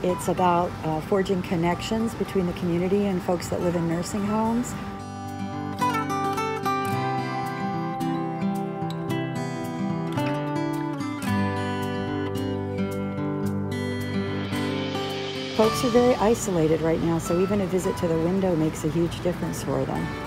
It's about forging connections between the community and folks that live in nursing homes. Folks are very isolated right now, so even a visit to the window makes a huge difference for them.